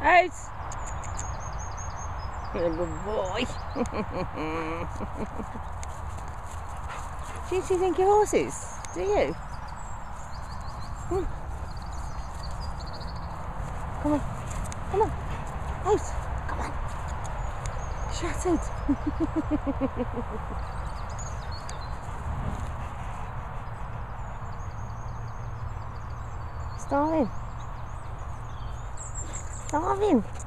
Otis! You're a good boy. Do you think you're horses? Do you? Come on. Come on. Otis, come on. Shattered. Starving. Starving.